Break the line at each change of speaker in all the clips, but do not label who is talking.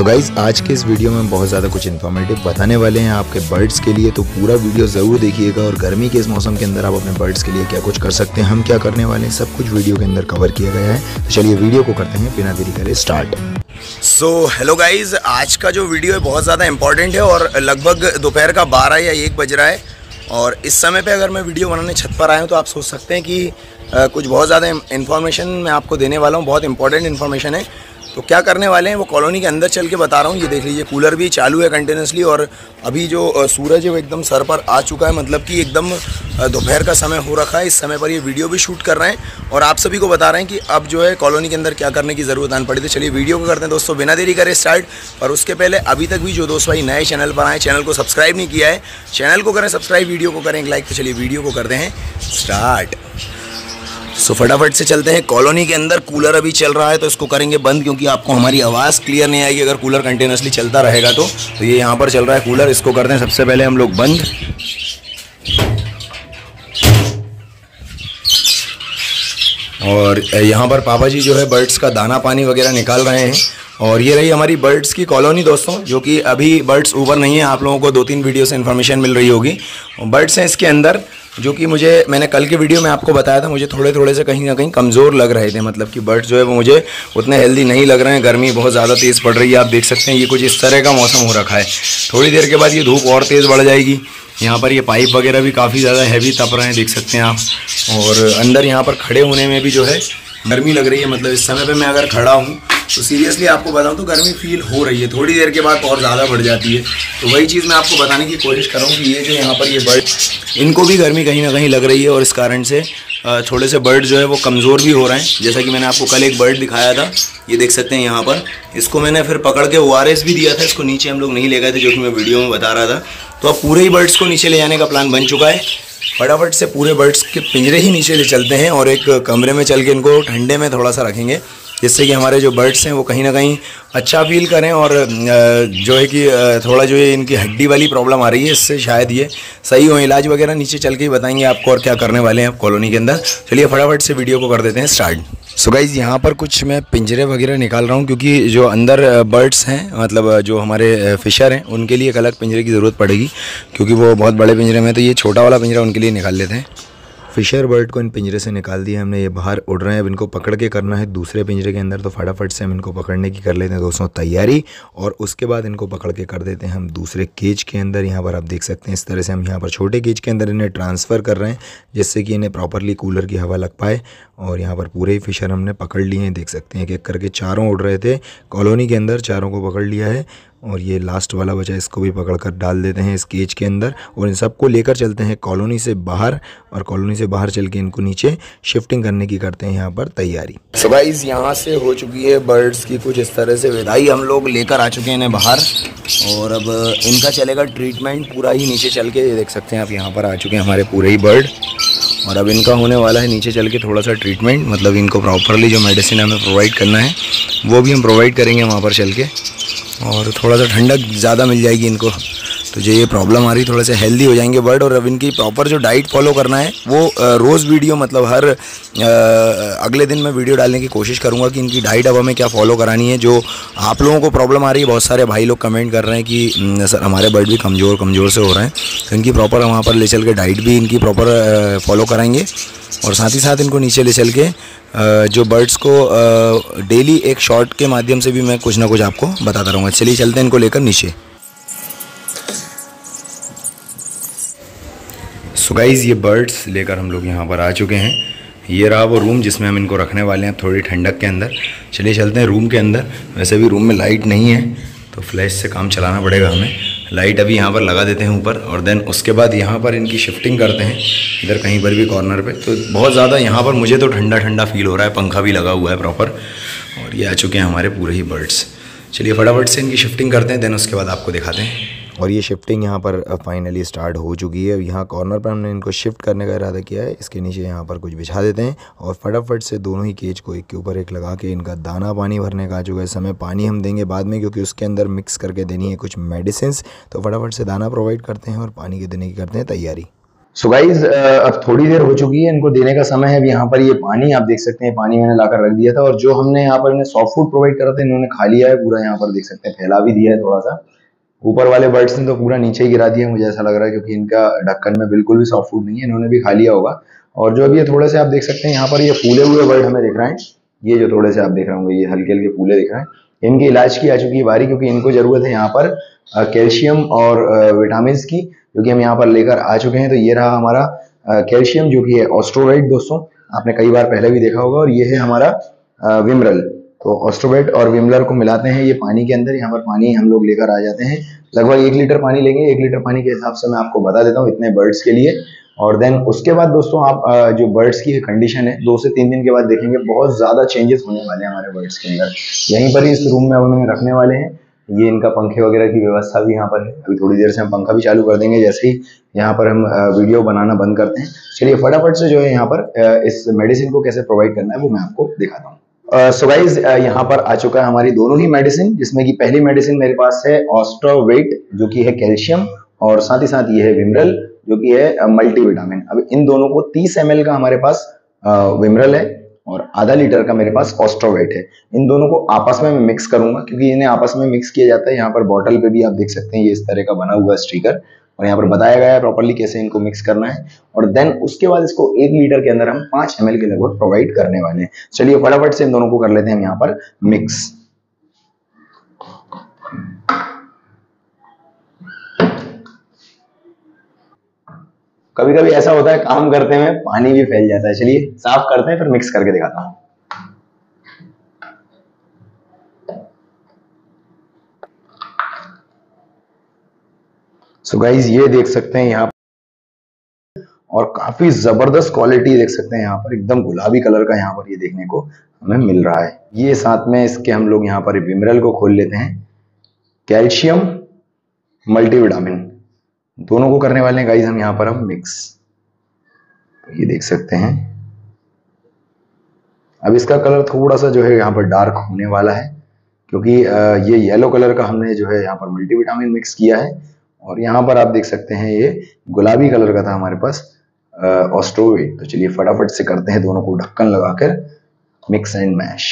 So guys आज के इस वीडियो में हम बहुत ज़्यादा कुछ इन्फॉर्मेटिव बताने वाले हैं आपके बर्ड्स के लिए, तो पूरा वीडियो ज़रूर देखिएगा। और गर्मी के इस मौसम के अंदर आप अपने बर्ड्स के लिए क्या कुछ कर सकते हैं, हम क्या करने वाले हैं, सब कुछ वीडियो के अंदर कवर किया गया है। तो चलिए वीडियो को करते हैं बिना देरी करे स्टार्ट।
सो हेलो गाइज, आज का जो वीडियो है बहुत ज़्यादा इंपॉर्टेंट है और लगभग दोपहर का 12 या 1 बज रहा है। और इस समय पे अगर मैं वीडियो बनाने छत पर आया हूँ तो आप सोच सकते हैं कि कुछ बहुत ज़्यादा इन्फॉर्मेशन मैं आपको देने वाला हूँ, बहुत इंपॉर्टेंट इन्फॉर्मेशन है। तो क्या करने वाले हैं वो कॉलोनी के अंदर चल के बता रहा हूँ। ये देख लीजिए, कूलर भी चालू है कंटिन्यूसली और अभी जो सूरज है वो एकदम सर पर आ चुका है, मतलब कि एकदम दोपहर का समय हो रखा है। इस समय पर ये वीडियो भी शूट कर रहे हैं और आप सभी को बता रहे हैं कि अब जो है कॉलोनी के अंदर क्या करने की ज़रूरत आन पड़ी। तो चलिए वीडियो को करते हैं दोस्तों, बिना देरी करे स्टार्ट। और उसके पहले अभी तक भी जो दोस्त भाई नए चैनल पर आए, चैनल को सब्सक्राइब नहीं किया है, चैनल को करें सब्सक्राइब, वीडियो को करें लाइक। तो चलिए वीडियो को करते हैं स्टार्ट। सो फटाफट से चलते हैं कॉलोनी के अंदर। कूलर अभी चल रहा है तो इसको करेंगे बंद, क्योंकि आपको हमारी आवाज़ क्लियर नहीं आएगी अगर कूलर कंटिन्यूसली चलता रहेगा। तो ये यहाँ पर चल रहा है कूलर, इसको करते हैं सबसे पहले हम लोग बंद। और यहाँ पर पापा जी जो है बर्ड्स का दाना पानी वगैरह निकाल रहे हैं। और ये रही हमारी बर्ड्स की कॉलोनी दोस्तों, जो कि अभी बर्ड्स ऊपर नहीं है, आप लोगों को 2-3 वीडियो से इन्फॉर्मेशन मिल रही होगी। बर्ड्स हैं इसके अंदर, जो कि मैंने कल के वीडियो में आपको बताया था, मुझे थोड़े थोड़े से कहीं ना कहीं कमज़ोर लग रहे थे, मतलब कि बर्ड्स जो है वो मुझे उतने हेल्दी नहीं लग रहे हैं। गर्मी बहुत ज़्यादा तेज़ पड़ रही है, आप देख सकते हैं ये कुछ इस तरह का मौसम हो रखा है। थोड़ी देर के बाद ये धूप और तेज़ बढ़ जाएगी। यहाँ पर ये पाइप वगैरह भी काफ़ी ज़्यादा हैवी तप रहे हैं, देख सकते हैं आप। और अंदर यहाँ पर खड़े होने में भी जो है गर्मी लग रही है, मतलब इस समय पे मैं अगर खड़ा हूँ तो सीरियसली आपको बताऊँ तो गर्मी फील हो रही है, थोड़ी देर के बाद और ज़्यादा बढ़ जाती है। तो वही चीज़ मैं आपको बताने की कोशिश कर रहा हूँ कि ये जो यहाँ पर ये बर्ड, इनको भी गर्मी कहीं ना कहीं लग रही है और इस कारण से थोड़े से बर्ड जो है वो कमज़ोर भी हो रहे हैं। जैसा कि मैंने आपको कल एक बर्ड दिखाया था, ये देख सकते हैं यहाँ पर। इसको मैंने फिर पकड़ के ORS भी दिया था, इसको नीचे हम लोग नहीं ले गए थे, जो कि मैं वीडियो में बता रहा था। तो अब पूरे ही बर्ड्स को नीचे ले जाने का प्लान बन चुका है। फटाफट से पूरे बर्ड्स के पिंजरे ही नीचे ले चलते हैं और एक कमरे में चल के इनको ठंडे में थोड़ा सा रखेंगे, जिससे कि हमारे जो बर्ड्स हैं वो कहीं ना कहीं अच्छा फील करें। और जो है कि थोड़ा जो है इनकी हड्डी वाली प्रॉब्लम आ रही है, इससे शायद ये सही हो। इलाज वगैरह नीचे चल के ही बताएंगे आपको और क्या करने वाले हैं आप कॉलोनी के अंदर। चलिए फटाफट से वीडियो को कर देते हैं स्टार्ट। सो गाइज़, यहाँ पर कुछ मैं पिंजरे वगैरह निकाल रहा हूँ, क्योंकि जो अंदर बर्ड्स हैं, मतलब जो हमारे फिशर हैं, उनके लिए एक अलग पिंजरे की ज़रूरत पड़ेगी, क्योंकि वो बहुत बड़े पिंजरे में। तो ये छोटा वाला पिंजरा उनके लिए निकाल लेते हैं। फिशर बर्ड को इन पिंजरे से निकाल दिया हमने, ये बाहर उड़ रहे हैं। अब इनको पकड़ के करना है दूसरे पिंजरे के अंदर, तो फटाफट से हम इनको पकड़ने की कर लेते हैं दोस्तों तैयारी। और उसके बाद इनको पकड़ के कर देते हैं हम दूसरे केज के अंदर। यहाँ पर आप देख सकते हैं इस तरह से हम यहाँ पर छोटे केज के अंदर इन्हें ट्रांसफ़र कर रहे हैं, जिससे कि इन्हें प्रॉपरली कूलर की हवा लग पाए। और यहाँ पर पूरे ही फिशर हमने पकड़ लिए हैं, देख सकते हैं एक एक करके चारों उड़ रहे थे कॉलोनी के अंदर, चारों को पकड़ लिया है। और ये लास्ट वाला बचा, इसको भी पकड़कर डाल देते हैं इस केज के अंदर और इन सबको लेकर चलते हैं कॉलोनी से बाहर। और कॉलोनी से बाहर चल के इनको नीचे शिफ्टिंग करने की करते हैं यहाँ पर तैयारी। सो गाइस, यहाँ से हो चुकी है बर्ड्स की कुछ इस तरह से विदाई, हम लोग लेकर आ चुके हैं इन्हें बाहर। और अब इनका चलेगा ट्रीटमेंट पूरा ही नीचे चल के, ये देख सकते हैं आप, यहाँ पर आ चुके हैं हमारे पूरे ही बर्ड। और अब इनका होने वाला है नीचे चल के थोड़ा सा ट्रीटमेंट, मतलब इनको प्रॉपरली जो मेडिसिन हमें प्रोवाइड करना है वो भी हम प्रोवाइड करेंगे वहाँ पर चल के। और थोड़ा सा ठंडक ज़्यादा मिल जाएगी इनको, तो जो ये प्रॉब्लम आ रही थोड़े से हेल्दी हो जाएंगे बर्ड। और अब इनकी प्रॉपर जो डाइट फॉलो करना है वो रोज़ वीडियो, मतलब हर अगले दिन मैं वीडियो डालने की कोशिश करूँगा कि इनकी डाइट अब हमें क्या फॉलो करानी है। जो आप लोगों को प्रॉब्लम आ रही है, बहुत सारे भाई लोग कमेंट कर रहे हैं कि सर हमारे बर्ड भी कमज़ोर से हो रहे हैं, तो इनकी प्रॉपर वहाँ पर ले चल के डाइट भी इनकी प्रॉपर फॉलो कराएंगे। और साथ ही साथ इनको नीचे ले चल के जो बर्ड्स को डेली एक शॉर्ट के माध्यम से भी मैं कुछ ना कुछ आपको बताता रहूँगा। चलिए चलते हैं इनको लेकर नीचे। सो गाइज़, ये बर्ड्स लेकर हम लोग यहाँ पर आ चुके हैं। ये रहा वो रूम जिसमें हम इनको रखने वाले हैं थोड़ी ठंडक के अंदर। चलिए चलते हैं रूम के अंदर। वैसे भी रूम में लाइट नहीं है तो फ्लैश से काम चलाना पड़ेगा हमें। लाइट अभी यहाँ पर लगा देते हैं ऊपर, और देन उसके बाद यहाँ पर इनकी शिफ्टिंग करते हैं इधर कहीं पर भी कॉर्नर पे। तो बहुत ज़्यादा यहाँ पर मुझे तो ठंडा ठंडा फील हो रहा है, पंखा भी लगा हुआ है प्रॉपर। और ये आ चुके हैं हमारे पूरे ही बर्ड्स। चलिए फटाफट से इनकी शिफ्टिंग करते हैं, देन उसके बाद आपको दिखाते हैं।
और ये शिफ्टिंग यहाँ पर फाइनली स्टार्ट हो चुकी है। यहाँ कॉर्नर पर हमने इनको शिफ्ट करने का इरादा किया है। इसके नीचे यहाँ पर कुछ बिछा देते हैं और फटाफट से दोनों ही केज को एक के ऊपर एक लगा के इनका दाना पानी भरने का आ चुका है समय। पानी हम देंगे बाद में, क्योंकि उसके अंदर मिक्स करके देनी है कुछ मेडिसिन। तो फटाफट से दाना प्रोवाइड करते हैं और पानी के देने की करते हैं तैयारी। सो गाइज अब थोड़ी देर हो चुकी है, इनको देने का समय है। अब यहाँ पर ये पानी आप देख सकते हैं, पानी मैंने लाकर रख दिया था, और जो हमने यहाँ पर इन्हें सॉफ्ट फूड प्रोवाइड करा था इन्होंने खा लिया है पूरा। यहाँ पर देख सकते हैं फैला भी दिया है थोड़ा सा। ऊपर वाले बर्ड्स ने तो पूरा नीचे ही गिरा दिया मुझे ऐसा लग रहा है, क्योंकि इनका ढक्कन में बिल्कुल भी सॉफ्ट फूड नहीं है, इन्होंने भी खा लिया होगा। और जो अभी ये थोड़े से आप देख सकते हैं यहाँ पर ये फूले हुए बर्ड हमें दिख रहे हैं, ये जो थोड़े से आप देख रहे होंगे ये हल्के हल्के फूले दिख रहे हैं, इनकी इलाज की आ चुकी है बारी, क्योंकि इनको जरूरत है यहाँ पर कैल्शियम और विटामिन की, जो कि हम यहाँ पर लेकर आ चुके हैं। तो ये रहा हमारा कैल्शियम जो कि है ऑस्ट्रोवेट दोस्तों, आपने कई बार पहले भी देखा होगा, और ये है हमारा विमरल। तो ऑस्ट्रोवेट और विमलर को मिलाते हैं ये पानी के अंदर, यहाँ पर पानी हम लोग लेकर आ जाते हैं, लगभग 1 लीटर पानी लेंगे। 1 लीटर पानी के हिसाब से मैं आपको बता देता हूँ इतने बर्ड्स के लिए। और देन उसके बाद दोस्तों आप जो बर्ड्स की कंडीशन है 2 से 3 दिन के बाद देखेंगे बहुत ज्यादा चेंजेस होने वाले हैं हमारे बर्ड्स के अंदर। यहीं पर ही इस रूम में अब हमें रखने वाले हैं, ये इनका पंखे वगैरह की व्यवस्था भी यहाँ पर है। अभी थोड़ी देर से हम पंखा भी चालू कर देंगे जैसे ही यहाँ पर हम वीडियो बनाना बंद करते हैं। चलिए फटाफट से जो है यहाँ पर इस मेडिसिन को कैसे प्रोवाइड करना है वो मैं आपको दिखाता हूँ। सो गाइज यहाँ पर आ चुका है हमारी दोनों ही मेडिसिन, जिसमें कि पहली मेडिसिन मेरे पास है ऑस्ट्रोवेट जो कि है कैल्शियम, और साथ ही साथ ये है विमरल जो कि है मल्टीविटामिन। अब इन दोनों को 30 ml का हमारे पास विमरल है और आधा लीटर का मेरे पास ऑस्ट्रोवेट है। इन दोनों को आपस में मैं मिक्स करूंगा, क्योंकि इन्हें आपस में मिक्स किया जाता है। यहाँ पर बॉटल पे भी आप देख सकते हैं ये इस तरह का बना हुआ स्टिकर, और यहाँ पर बताया गया है प्रॉपर्ली कैसे इनको मिक्स करना है। और देन उसके बाद इसको 1 लीटर के अंदर हम 5 ml के लगभग प्रोवाइड करने वाले हैं। चलिए फटाफट से इन दोनों को कर लेते हैं हम यहाँ पर मिक्स। कभी कभी ऐसा होता है काम करते में पानी भी फैल जाता है, चलिए साफ करते हैं फिर मिक्स करके दिखाता हूँ। सो गाइज ये देख सकते हैं यहाँ, और काफी जबरदस्त क्वालिटी देख सकते हैं यहाँ पर, एकदम गुलाबी कलर का यहाँ पर ये देखने को हमें मिल रहा है। ये साथ में इसके हम लोग यहाँ पर विमरल को खोल लेते हैं, कैल्शियम मल्टीविटामिन दोनों को करने वाले हैं गाइज हम यहाँ पर हम मिक्स। ये देख सकते हैं अब इसका कलर थोड़ा सा जो है यहाँ पर डार्क होने वाला है, क्योंकि ये येलो कलर का हमने जो है यहाँ पर मल्टीविटामिन मिक्स किया है। और यहाँ पर आप देख सकते हैं ये गुलाबी कलर का था हमारे पास ऑस्ट्रोवेट। तो चलिए फटाफट से करते हैं दोनों को ढक्कन लगाकर mix and mash.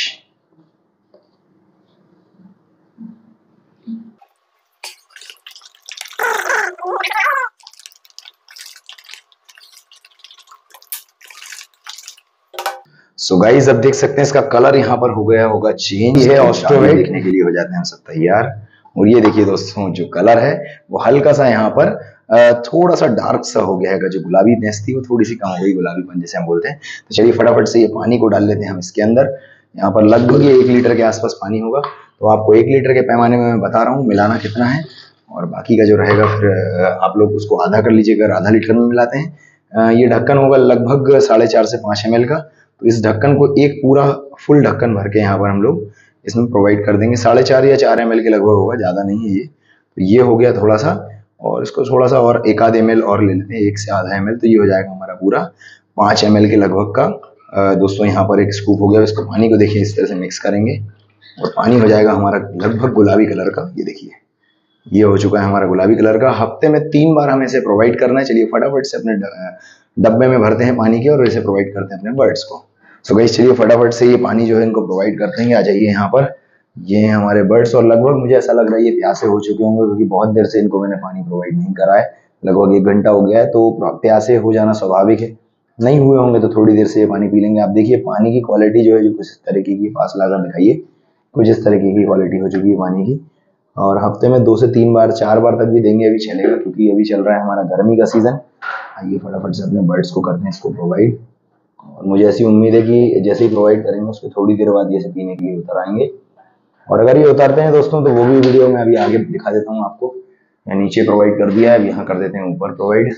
So guys अब देख सकते हैं इसका कलर यहाँ पर हो गया होगा चेंज। ये ऑस्ट्रोवेट देखने के लिए हो जाते हैं सब तैयार। और ये देखिए दोस्तों जो कलर है वो हल्का सा यहाँ पर थोड़ा सा डार्क सा हो गया है, जो गुलाबी नेस थी वो थोड़ी सी कम हो गई, गुलाबीपन जैसे हम बोलते हैं। तो चलिए फटाफट से ये पानी को डाल लेते हैं हम इसके अंदर। यहाँ पर लगभग ये 1 लीटर के आसपास पानी होगा, तो आपको 1 लीटर के पैमाने में मैं बता रहा हूँ मिलाना कितना है, और बाकी का जो रहेगा फिर आप लोग उसको आधा कर लीजिएगा, आधा लीटर में मिलाते हैं। ये ढक्कन होगा लगभग 4.5 से 5 ml का। तो इस ढक्कन को एक पूरा फुल ढक्कन भर के यहाँ पर हम लोग इसमें प्रोवाइड कर देंगे। 4.5 या 4 ml के लगभग होगा, ज़्यादा नहीं है ये। तो ये हो गया थोड़ा सा, और इसको थोड़ा सा और 1 आध ml और ले लेते हैं, 1 से आधा ml। तो ये हो जाएगा हमारा पूरा 5 ml के लगभग का। दोस्तों यहाँ पर एक स्कूप हो गया। इसको पानी को देखिए इस तरह से मिक्स करेंगे और पानी हो जाएगा हमारा लगभग गुलाबी कलर का। ये देखिए ये हो चुका है हमारा गुलाबी कलर का। हफ्ते में 3 बार हमें इसे प्रोवाइड करना है। चलिए फटाफट से अपने डब्बे में भरते हैं पानी के और इसे प्रोवाइड करते हैं अपने बर्ड्स को। सो गाइस चलिए फटाफट से ये पानी जो है इनको प्रोवाइड करते हैं। आ जाइए यहाँ पर, ये हैं हमारे बर्ड्स, और लगभग मुझे ऐसा लग रहा है ये प्यासे हो चुके होंगे, क्योंकि बहुत देर से इनको मैंने पानी प्रोवाइड नहीं करा है, लगभग 1 घंटा हो गया है। तो प्यासे हो जाना स्वाभाविक है, नहीं हुए होंगे तो थोड़ी देर से ये पानी पी लेंगे। आप देखिए पानी की क्वालिटी जो है जो कुछ इस तरीके की, पास लाकर दिखाइए, कुछ इस तरीके की क्वालिटी हो चुकी है पानी की। और हफ्ते में 2 से 3 बार 4 बार तक भी देंगे, अभी चलेगा, क्योंकि अभी चल रहा है हमारा गर्मी का सीजन। आइए फटाफट से अपने बर्ड्स को करते हैं इसको प्रोवाइड, और मुझे ऐसी उम्मीद है कि जैसे ही प्रोवाइड करेंगे उसके थोड़ी देर बाद ये से पीने के लिए उतर आएंगे। और अगर ये उतरते हैं दोस्तों तो वो भी वीडियो में अभी आगे दिखा देता हूँ आपको। या नीचे प्रोवाइड कर दिया है, अब यहाँ कर देते हैं ऊपर प्रोवाइड।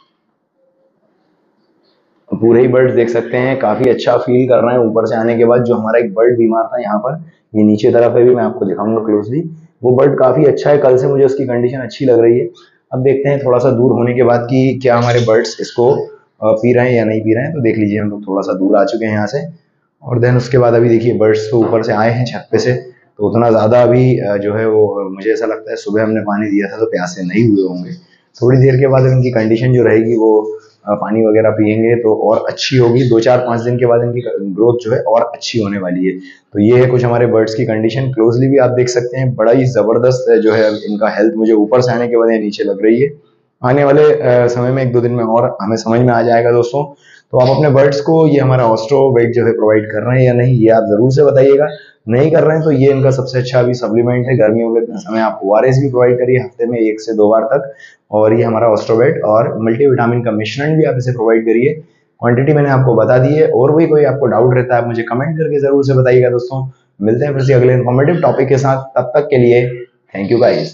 पूरे ही बर्ड्स देख सकते हैं काफी अच्छा फील कर रहे हैं ऊपर से आने के बाद। जो हमारा एक बर्ड बीमार था यहाँ पर, ये नीचे तरफ है, भी मैं आपको दिखाऊंगा क्लोजली। वो बर्ड काफी अच्छा है, कल से मुझे उसकी कंडीशन अच्छी लग रही है। अब देखते हैं थोड़ा सा दूर होने के बाद कि क्या हमारे बर्ड्स इसको पी रहे हैं या नहीं पी रहे हैं। तो देख लीजिए हम लोग थोड़ा सा दूर आ चुके हैं यहाँ से, और देन उसके बाद अभी देखिए बर्ड्स तो ऊपर से आए हैं छत पे से, तो उतना ज़्यादा अभी जो है वो मुझे ऐसा लगता है सुबह हमने पानी दिया था तो प्यासे नहीं हुए होंगे। थोड़ी देर के बाद इनकी कंडीशन जो रहेगी वो पानी वगैरह पियेंगे तो और अच्छी होगी। 2-4-5 दिन के बाद इनकी ग्रोथ जो है और अच्छी होने वाली है। तो ये है कुछ हमारे बर्ड्स की कंडीशन। क्लोजली भी आप देख सकते हैं, बड़ा ही ज़बरदस्त जो है इनका हेल्थ मुझे ऊपर से आने के बाद नीचे लग रही है। आने वाले समय में 1-2 दिन में और हमें समझ में आ जाएगा दोस्तों। तो आप अपने बर्ड्स को ये हमारा ऑस्ट्रोवेट जो है प्रोवाइड कर रहे हैं या नहीं, ये आप ज़रूर से बताइएगा। नहीं कर रहे हैं तो ये इनका सबसे अच्छा अभी सप्लीमेंट है। गर्मियों के समय आप ORS भी प्रोवाइड करिए हफ्ते में 1 से 2 बार तक, और ये हमारा ऑस्ट्रोवेट और मल्टीविटामिन का मिश्रण भी आप इसे प्रोवाइड करिए। क्वांटिटी मैंने आपको बता दी है। और भी कोई आपको डाउट रहता है आप मुझे कमेंट करके ज़रूर से बताइएगा दोस्तों। मिलते हैं फिर से अगले इन्फॉर्मेटिव टॉपिक के साथ, तब तक के लिए थैंक यू गाइस।